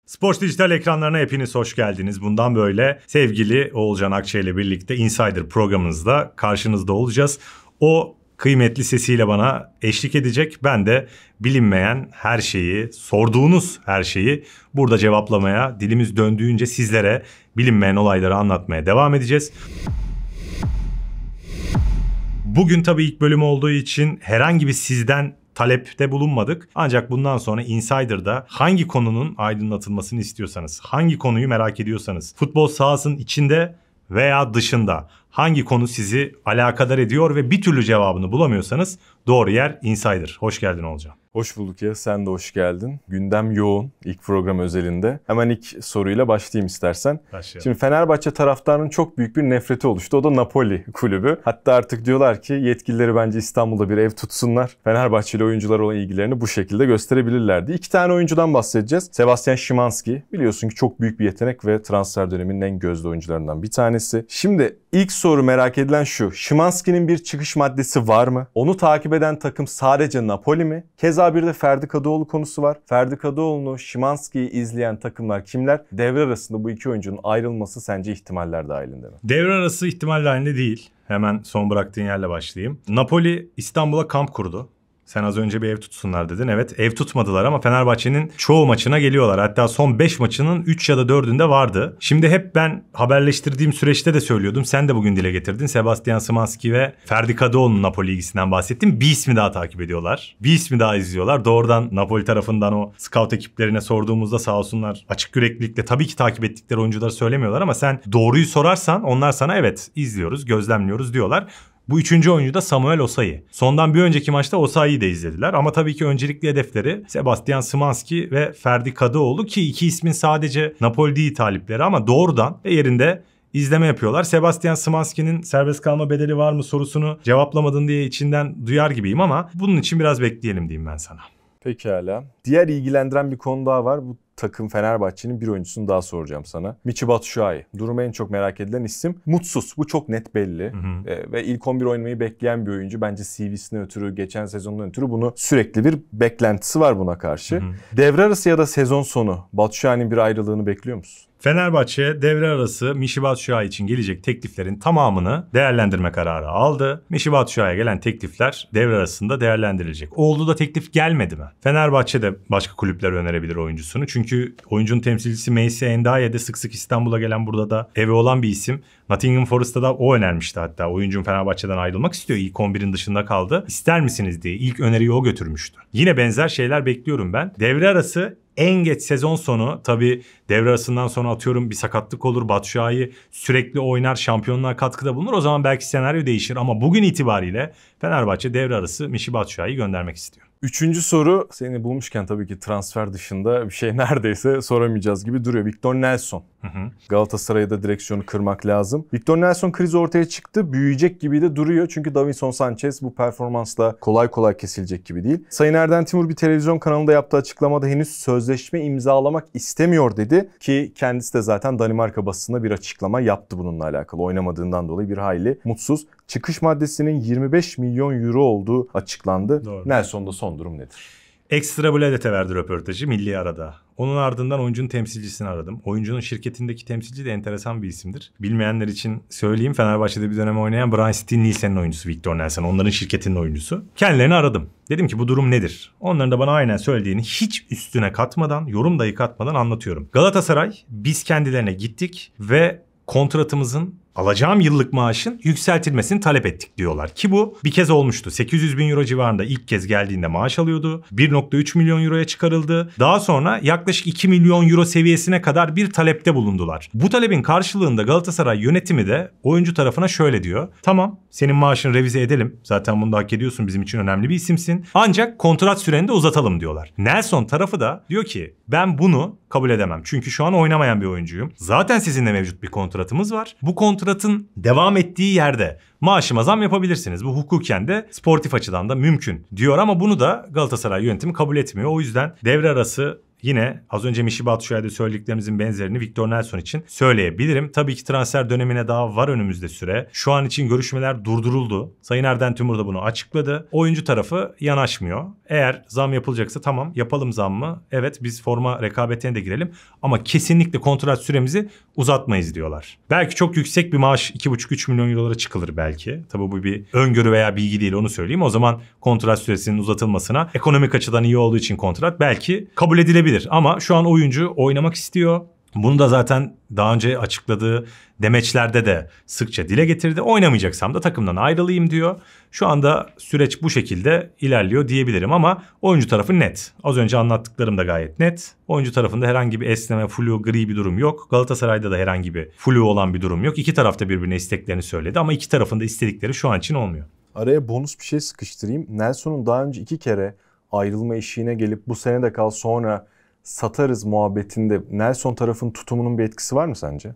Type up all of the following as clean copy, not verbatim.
Spor Dijital ekranlarına hepiniz hoş geldiniz. Bundan böyle sevgili Oğulcan Akçay ile birlikte Insider programımızda karşınızda olacağız. O kıymetli sesiyle bana eşlik edecek. Ben de bilinmeyen her şeyi, sorduğunuz her şeyi burada cevaplamaya, dilimiz döndüğünce sizlere bilinmeyen olayları anlatmaya devam edeceğiz. Bugün tabii ilk bölüm olduğu için herhangi bir sizden talepte bulunmadık. Ancak bundan sonra Insider'da hangi konunun aydınlatılmasını istiyorsanız, hangi konuyu merak ediyorsanız, futbol sahasının içinde veya dışında hangi konu sizi alakadar ediyor ve bir türlü cevabını bulamıyorsanız doğru yer Insider. Hoş geldin Oğulcan. Hoş bulduk ya, sen de hoş geldin. Gündem yoğun ilk program özelinde. Hemen ilk soruyla başlayayım istersen. Başlayalım. Şimdi Fenerbahçe taraftarının çok büyük bir nefreti oluştu. O da Napoli kulübü. Hatta artık diyorlar ki yetkilileri bence İstanbul'da bir ev tutsunlar. Fenerbahçeli oyuncular olan ilgilerini bu şekilde gösterebilirlerdi. İki tane oyuncudan bahsedeceğiz. Sebastian Szymański biliyorsun ki çok büyük bir yetenek ve transfer döneminin en gözde oyuncularından bir tanesi. Şimdi ilk soru merak edilen şu. Szymański'nin bir çıkış maddesi var mı? Onu takip eden takım sadece Napoli mi? Keza bir de Ferdi Kadıoğlu konusu var. Ferdi Kadıoğlu'nu, Szymański'yi izleyen takımlar kimler? Devre arasında bu iki oyuncunun ayrılması sence ihtimaller dahilinde mi? Devre arası ihtimal dahilinde değil. Hemen son bıraktığın yerle başlayayım. Napoli İstanbul'a kamp kurdu. Sen az önce bir ev tutsunlar dedin. Evet, ev tutmadılar ama Fenerbahçe'nin çoğu maçına geliyorlar. Hatta son 5 maçının 3 ya da 4'ünde vardı. Şimdi hep ben haberleştirdiğim süreçte de söylüyordum. Sen de bugün dile getirdin. Sebastian Szymański ve Ferdi Kadıoğlu'nun Napoli ilgisinden bahsettim. Bir ismi daha takip ediyorlar. Bir ismi daha izliyorlar. Doğrudan Napoli tarafından o scout ekiplerine sorduğumuzda sağ olsunlar açık yüreklilikle tabii ki takip ettikleri oyuncuları söylemiyorlar ama sen doğruyu sorarsan onlar sana evet izliyoruz, gözlemliyoruz diyorlar. Bu üçüncü oyuncu da Samuel Osayi. Sondan bir önceki maçta Osayi'yi de izlediler. Ama tabii ki öncelikli hedefleri Sebastian Szymański ve Ferdi Kadıoğlu ki iki ismin sadece Napoli değil talipleri ama doğrudan ve yerinde izleme yapıyorlar. Sebastian Szymański'nin serbest kalma bedeli var mı sorusunu cevaplamadın diye içinden duyar gibiyim ama bunun için biraz bekleyelim diyeyim ben sana. Pekala. Diğer ilgilendiren bir konu daha var. Bu takım Fenerbahçe'nin bir oyuncusunu daha soracağım sana. Michy Batshuayi. Durumu en çok merak edilen isim. Mutsuz. Bu çok net belli. Ve ilk 11 oynamayı bekleyen bir oyuncu. Bence CV'sine ötürü, geçen sezondan ötürü bunu sürekli bir beklentisi var buna karşı. Devre arası ya da sezon sonu Batshuayi'nin bir ayrılığını bekliyor musun? Fenerbahçe devre arası Michy Batshuayi için gelecek tekliflerin tamamını değerlendirme kararı aldı. Michy Batshuayi'ye gelen teklifler devre arasında değerlendirilecek. Oldu da teklif gelmedi mi? Fenerbahçe de başka kulüpler önerebilir oyuncusunu. Çünkü oyuncunun temsilcisi Meysi Endiaye de sık sık İstanbul'a gelen burada da evi olan bir isim. Nottingham Forest'ta da o önermişti hatta. Oyuncunun Fenerbahçe'den ayrılmak istiyor. İlk 11'in dışında kaldı. İster misiniz diye ilk öneriyi o götürmüştü. Yine benzer şeyler bekliyorum ben. Devre arası en geç sezon sonu tabii devre arasından sonra atıyorum bir sakatlık olur. Batshuayi sürekli oynar, şampiyonluğa katkıda bulunur. O zaman belki senaryo değişir ama bugün itibariyle Fenerbahçe devre arası Michy Batshuayi'yi göndermek istiyor. Üçüncü soru seni bulmuşken tabii ki transfer dışında bir şey neredeyse soramayacağız gibi duruyor. Victor Nelson. Galatasaray'a da direksiyonu kırmak lazım. Victor Nelson krizi ortaya çıktı. Büyüyecek gibi de duruyor. Çünkü Davinson Sanchez bu performansla kolay kolay kesilecek gibi değil. Sayın Erden Timur bir televizyon kanalında yaptığı açıklamada henüz sözleşme imzalamak istemiyor dedi. Ki kendisi de zaten Danimarka basınına bir açıklama yaptı bununla alakalı. Oynamadığından dolayı bir hayli mutsuz. Çıkış maddesinin 25 milyon euro olduğu açıklandı. Doğru. Nelson'da son durum nedir? Ekstra Bladet'e verdi röportajı Milli Arada. Onun ardından oyuncunun temsilcisini aradım. Oyuncunun şirketindeki temsilci de enteresan bir isimdir. Bilmeyenler için söyleyeyim. Fenerbahçe'de bir dönem oynayan Brian Steen Nielsen'in oyuncusu Victor Nelson. Onların şirketinin oyuncusu. Kendilerini aradım. Dedim ki bu durum nedir? Onların da bana aynen söylediğini hiç üstüne katmadan, yorum dahi katmadan anlatıyorum. Galatasaray biz kendilerine gittik ve kontratımızın alacağım yıllık maaşın yükseltilmesini talep ettik diyorlar. Ki bu bir kez olmuştu. 800 bin euro civarında ilk kez geldiğinde maaş alıyordu. 1,3 milyon euroya çıkarıldı. Daha sonra yaklaşık 2 milyon euro seviyesine kadar bir talepte bulundular. Bu talebin karşılığında Galatasaray yönetimi de oyuncu tarafına şöyle diyor. Tamam senin maaşını revize edelim. Zaten bunu da hak ediyorsun, bizim için önemli bir isimsin. Ancak kontrat süreni de uzatalım diyorlar. Nelson tarafı da diyor ki ben bunu kabul edemem. Çünkü şu an oynamayan bir oyuncuyum. Zaten sizinle mevcut bir kontratımız var. Bu kontratın devam ettiği yerde maaşıma zam yapabilirsiniz. Bu hukuken de sportif açıdan da mümkün diyor ama bunu da Galatasaray yönetimi kabul etmiyor. O yüzden devre arası yine az önce Michy Batshuayi'de söylediklerimizin benzerini Victor Nelson için söyleyebilirim. Tabii ki transfer dönemine daha var önümüzde süre. Şu an için görüşmeler durduruldu. Sayın Erden Timur da bunu açıkladı. Oyuncu tarafı yanaşmıyor. Eğer zam yapılacaksa tamam yapalım zammı. Evet biz forma rekabetine de girelim. Ama kesinlikle kontrat süremizi uzatmayız diyorlar. Belki çok yüksek bir maaş 2,5-3 milyon eurolara çıkılır belki. Tabii bu bir öngörü veya bilgi değil onu söyleyeyim. O zaman kontrat süresinin uzatılmasına ekonomik açıdan iyi olduğu için kontrat belki kabul edilebilir. Ama şu an oyuncu oynamak istiyor. Bunu da zaten daha önce açıkladığı demeçlerde de sıkça dile getirdi. Oynamayacaksam da takımdan ayrılayım diyor. Şu anda süreç bu şekilde ilerliyor diyebilirim ama oyuncu tarafı net. Az önce anlattıklarım da gayet net. Oyuncu tarafında herhangi bir esneme, flu, gri bir durum yok. Galatasaray'da da herhangi bir flu olan bir durum yok. İki taraf da birbirine isteklerini söyledi ama iki tarafın da istedikleri şu an için olmuyor. Araya bonus bir şey sıkıştırayım. Nelson'un daha önce 2 kere ayrılma eşiğine gelip bu sene de kal sonra satarız muhabbetinde Nelson tarafının tutumunun bir etkisi var mı sence?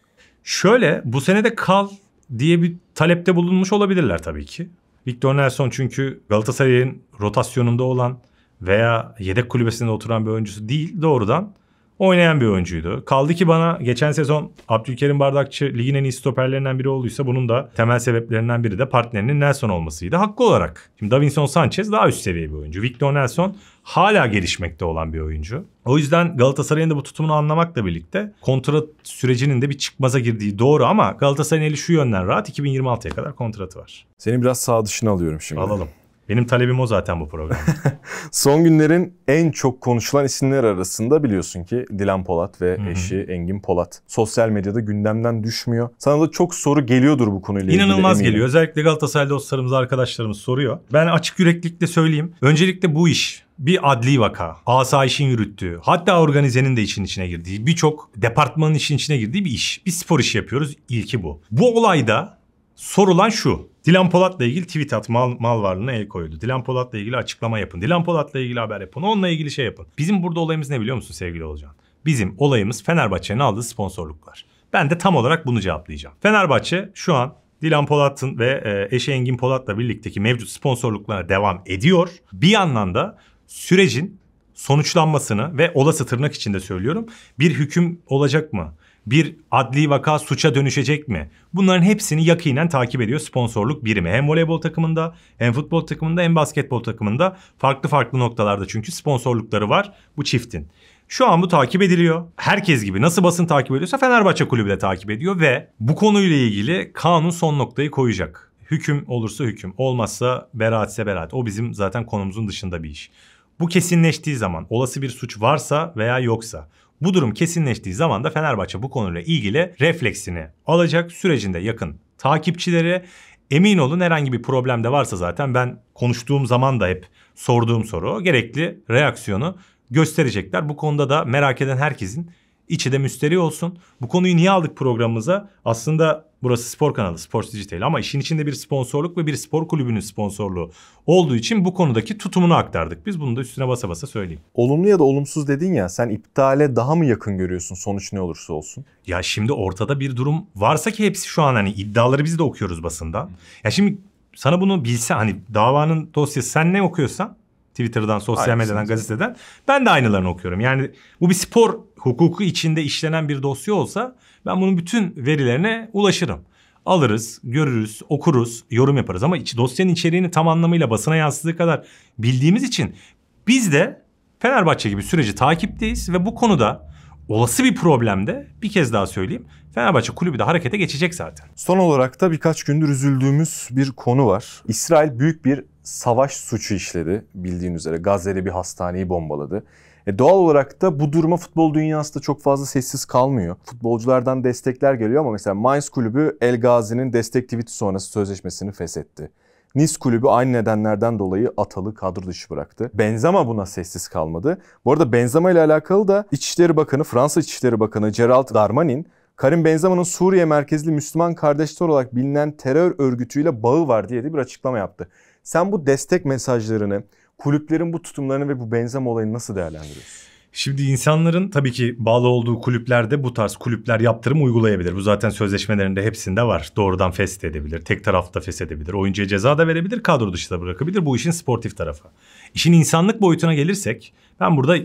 Şöyle bu sene de kal diye bir talepte bulunmuş olabilirler tabii ki. Victor Nelson çünkü Galatasaray'ın rotasyonunda olan veya yedek kulübesinde oturan bir oyuncusu değil, doğrudan oynayan bir oyuncuydu. Kaldı ki bana geçen sezon Abdülkerim Bardakçı ligin en iyi stoperlerinden biri olduysa bunun da temel sebeplerinden biri de partnerinin Nelson olmasıydı. Haklı olarak. Şimdi Davinson Sanchez daha üst seviye bir oyuncu. Victor Nelson hala gelişmekte olan bir oyuncu. O yüzden Galatasaray'ın da bu tutumunu anlamakla birlikte kontrat sürecinin de bir çıkmaza girdiği doğru ama Galatasaray'ın eli şu yönden rahat, 2026'ya kadar kontratı var. Seni biraz sağ dışına alıyorum şimdi. Alalım. Benim talebim o zaten bu programda. Son günlerin en çok konuşulan isimler arasında biliyorsun ki Dilan Polat ve eşi Engin Polat. Sosyal medyada gündemden düşmüyor. Sana da çok soru geliyordur bu konuyla ilgili. İnanılmaz geliyor. Özellikle Galatasaray dostlarımız, arkadaşlarımız soruyor. Ben açık yüreklilikle söyleyeyim. Öncelikle bu iş bir adli vaka. Asayişin yürüttüğü, hatta organizenin de işin içine girdiği, birçok departmanın işin içine girdiği bir iş. Bir spor işi yapıyoruz. İlki bu. Bu olayda sorulan şu. Dilan Polat'la ilgili tweet at, mal varlığına el koydu. Dilan Polat'la ilgili açıklama yapın. Dilan Polat'la ilgili haber yapın. Onunla ilgili şey yapın. Bizim burada olayımız ne biliyor musun sevgili Olcan? Bizim olayımız Fenerbahçe'nin aldığı sponsorluklar. Ben de tam olarak bunu cevaplayacağım. Fenerbahçe şu an Dilan Polat'ın ve eşi Engin Polat'la birlikteki mevcut sponsorluklarına devam ediyor. Bir yandan da sürecin sonuçlanmasını ve olası tırnak içinde söylüyorum, bir hüküm olacak mı? Bir adli vaka suça dönüşecek mi? Bunların hepsini yakinen takip ediyor sponsorluk birimi. Hem voleybol takımında, hem futbol takımında, hem basketbol takımında farklı noktalarda çünkü sponsorlukları var bu çiftin. Şu an bu takip ediliyor. Herkes gibi nasıl basın takip ediyorsa Fenerbahçe Kulübü de takip ediyor ve bu konuyla ilgili kanun son noktayı koyacak. Hüküm olursa hüküm, olmazsa beraatse beraat. O bizim zaten konumuzun dışında bir iş. Bu kesinleştiği zaman, olası bir suç varsa veya yoksa, bu durum kesinleştiği zaman da Fenerbahçe bu konuyla ilgili refleksini alacak, sürecinde yakın takipçileri. Emin olun herhangi bir problem de varsa zaten ben konuştuğum zaman da hep sorduğum soru, gerekli reaksiyonu gösterecekler. Bu konuda da merak eden herkesin içi de müsterih olsun. Bu konuyu niye aldık programımıza? Aslında burası spor kanalı, Sports Digital, ama işin içinde bir sponsorluk ve bir spor kulübünün sponsorluğu olduğu için bu konudaki tutumunu aktardık. Biz bunu da üstüne basa basa söyleyeyim. Olumlu ya da olumsuz dedin ya, sen iptale daha mı yakın görüyorsun sonuç ne olursa olsun? Ya şimdi ortada bir durum varsa ki hepsi şu an hani iddiaları biz de okuyoruz basından. Ya şimdi sana bunu bilse, hani davanın dosyası sen ne okuyorsan Twitter'dan, sosyal medyadan, gazeteden ben de aynılarını okuyorum. Yani bu bir spor hukuku içinde işlenen bir dosya olsa ben bunun bütün verilerine ulaşırım. Alırız, görürüz, okuruz, yorum yaparız ama dosyanın içeriğini tam anlamıyla basına yansıdığı kadar bildiğimiz için biz de Fenerbahçe gibi süreci takipteyiz ve bu konuda olası bir problemde, bir kez daha söyleyeyim, Fenerbahçe Kulübü de harekete geçecek zaten. Son olarak da birkaç gündür üzüldüğümüz bir konu var. İsrail büyük bir savaş suçu işledi bildiğin üzere. Gazze'de bir hastaneyi bombaladı. Doğal olarak da bu duruma futbol dünyası da çok fazla sessiz kalmıyor. Futbolculardan destekler geliyor ama mesela Mainz Kulübü El Ghazi'nin destek tweet'i sonrası sözleşmesini feshetti. Nice Kulübü aynı nedenlerden dolayı Atal'ı kadro dışı bıraktı. Benzema buna sessiz kalmadı. Bu arada Benzema ile alakalı da İçişleri Bakanı, Fransa İçişleri Bakanı Gerald Darmanin, Karim Benzema'nın Suriye merkezli Müslüman Kardeşler olarak bilinen terör örgütüyle bağı var diye de bir açıklama yaptı. Sen bu destek mesajlarını, kulüplerin bu tutumlarını ve bu Benzema olayını nasıl değerlendiriyorsun? Şimdi insanların tabii ki bağlı olduğu kulüplerde bu tarz kulüpler yaptırım uygulayabilir. Bu zaten sözleşmelerinde hepsinde var. Doğrudan feshedebilir, tek tarafta feshedebilir, oyuncuya ceza da verebilir, kadro dışı da bırakabilir. Bu işin sportif tarafı. İşin insanlık boyutuna gelirsek ben burada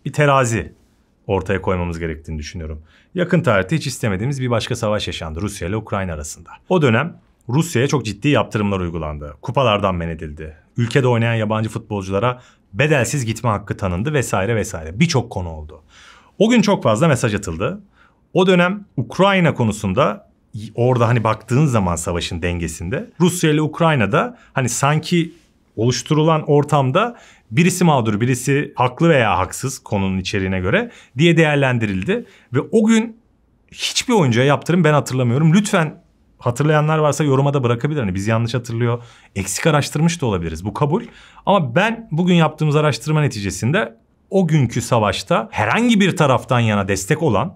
bir terazi ortaya koymamız gerektiğini düşünüyorum. Yakın tarihte hiç istemediğimiz bir başka savaş yaşandı Rusya ile Ukrayna arasında. O dönem Rusya'ya çok ciddi yaptırımlar uygulandı. Kupalardan men edildi. Ülkede oynayan yabancı futbolculara bedelsiz gitme hakkı tanındı vesaire vesaire. Birçok konu oldu. O gün çok fazla mesaj atıldı. O dönem Ukrayna konusunda orada hani baktığın zaman savaşın dengesinde Rusya ile Ukrayna'da hani sanki oluşturulan ortamda birisi mağdur, birisi haklı veya haksız konunun içeriğine göre diye değerlendirildi. Ve o gün hiçbir oyuncuya yaptırım ben hatırlamıyorum. Lütfen hatırlayanlar varsa yoruma da bırakabilir. Hani biz yanlış hatırlıyor, eksik araştırmış da olabiliriz. Bu kabul. Ama ben bugün yaptığımız araştırma neticesinde o günkü savaşta herhangi bir taraftan yana destek olan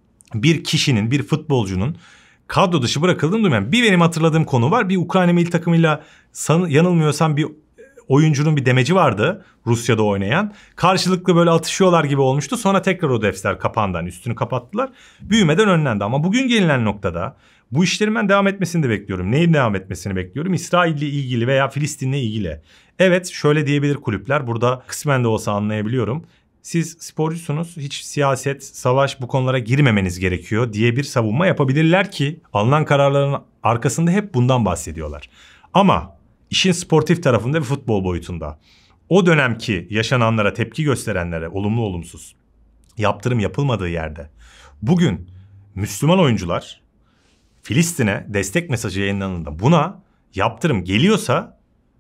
bir kişinin, bir futbolcunun kadro dışı bırakıldığını duymuyorum. Bir benim hatırladığım konu var. Bir Ukrayna milli takımıyla yanılmıyorsam bir oyuncunun bir demeci vardı Rusya'da oynayan. Karşılıklı böyle atışıyorlar gibi olmuştu. Sonra tekrar o defter kapandı. Hani üstünü kapattılar. Büyümeden önlendi. Ama bugün gelinen noktada bu işlerin ben devam etmesini de bekliyorum. Neyin devam etmesini bekliyorum? İsrail'le ilgili veya Filistin'le ilgili. Evet, şöyle diyebilir kulüpler. Burada kısmen de olsa anlayabiliyorum. Siz sporcusunuz, hiç siyaset, savaş bu konulara girmemeniz gerekiyor diye bir savunma yapabilirler ki alınan kararların arkasında hep bundan bahsediyorlar. Ama işin sportif tarafında ve futbol boyutunda o dönemki yaşananlara tepki gösterenlere olumlu olumsuz yaptırım yapılmadığı yerde bugün Müslüman oyuncular Filistin'e destek mesajı yayınlanında buna yaptırım geliyorsa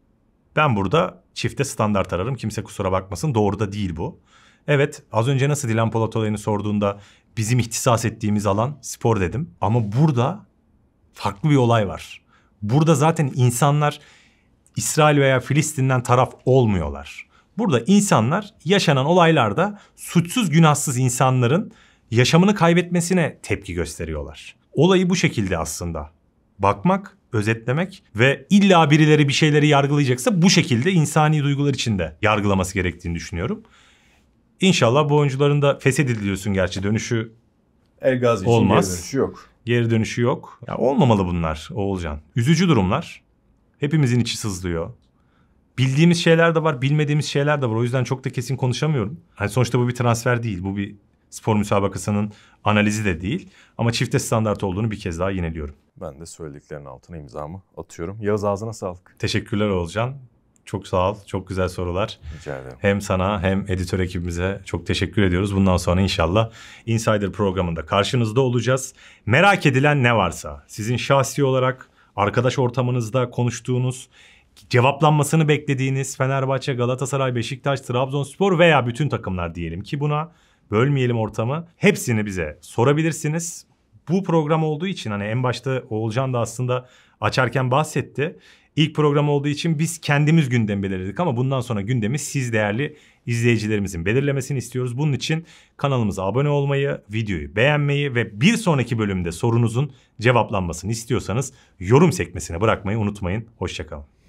ben burada çifte standart ararım. Kimse kusura bakmasın, doğru da değil bu. Evet, az önce nasıl Dilan Polat olayını sorduğunda bizim ihtisas ettiğimiz alan spor dedim. Ama burada farklı bir olay var. Burada zaten insanlar İsrail veya Filistin'den taraf olmuyorlar. Burada insanlar yaşanan olaylarda suçsuz günahsız insanların yaşamını kaybetmesine tepki gösteriyorlar. Olayı bu şekilde aslında bakmak, özetlemek ve illa birileri bir şeyleri yargılayacaksa bu şekilde insani duygular içinde yargılaması gerektiğini düşünüyorum. İnşallah bu oyuncuların da feshediliyorsun gerçi dönüşü El Ghazi için olmaz. geri dönüşü yok. Geri dönüşü yok. Ya olmamalı bunlar Oğulcan. Üzücü durumlar. Hepimizin içi sızlıyor. Bildiğimiz şeyler de var, bilmediğimiz şeyler de var. O yüzden çok da kesin konuşamıyorum. Hani sonuçta bu bir transfer değil. Bu bir spor müsabakasının analizi de değil. Ama çifte standart olduğunu bir kez daha yineliyorum. Ben de söylediklerinin altına imzamı atıyorum. Yağız, ağzına sağlık. Teşekkürler Oğulcan. Çok sağ ol. Çok güzel sorular. Rica ederim. Hem sana hem editör ekibimize çok teşekkür ediyoruz. Bundan sonra inşallah Insider programında karşınızda olacağız. Merak edilen ne varsa sizin şahsi olarak arkadaş ortamınızda konuştuğunuz, cevaplanmasını beklediğiniz Fenerbahçe, Galatasaray, Beşiktaş, Trabzonspor veya bütün takımlar diyelim ki buna bölmeyelim ortamı. Hepsini bize sorabilirsiniz. Bu program olduğu için hani en başta Oğulcan da aslında açarken bahsetti. İlk program olduğu için biz kendimiz gündem belirledik ama bundan sonra gündemi siz değerli izleyicilerimizin belirlemesini istiyoruz. Bunun için kanalımıza abone olmayı, videoyu beğenmeyi ve bir sonraki bölümde sorunuzun cevaplanmasını istiyorsanız yorum sekmesine bırakmayı unutmayın. Hoşça kalın.